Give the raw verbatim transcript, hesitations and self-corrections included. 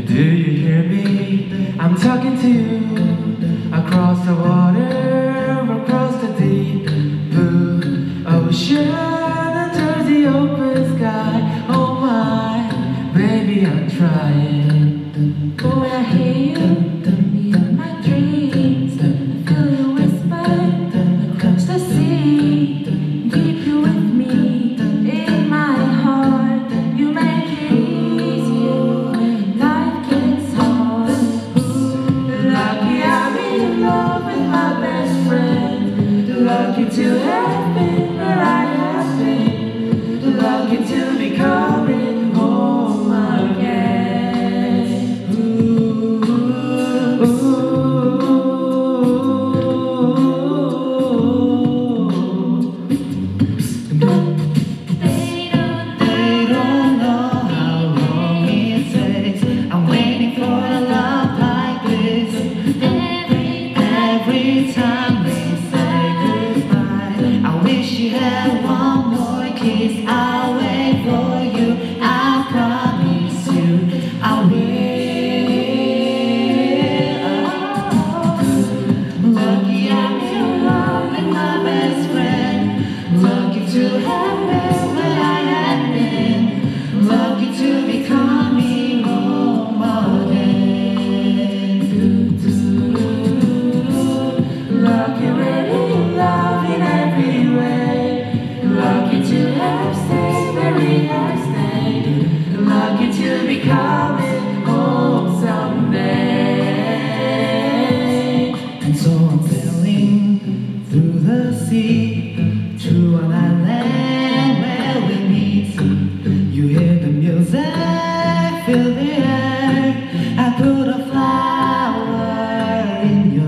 Do you hear me? I'm talking to you across the water, across the deep blue ocean, under the open sky. Oh my, baby, I'm trying. Boy, I hear you in my dreams. I feel you whisper across the sea. Keep you with me in my heart. You make it easier when life gets hard. Lucky I'm in love with my best friend. Lucky to have been where I have been. Lucky to be coming home again. Ooh, They don't know how long it takes. I'm waiting for a love like this. Every, every time we say goodbye, I wish you had one more kiss. I'll wait for you, I promise you I will. Lucky I'm in love with my best friend. Lucky to have been where I have been. Lucky to be coming home again. lucky we're in love in every way. Lucky to have stayed where we have stayed. Lucky to be coming home someday. And so I'm sailing through the sea to an island where we meet. You hear the music, feel the air. I put a flower in your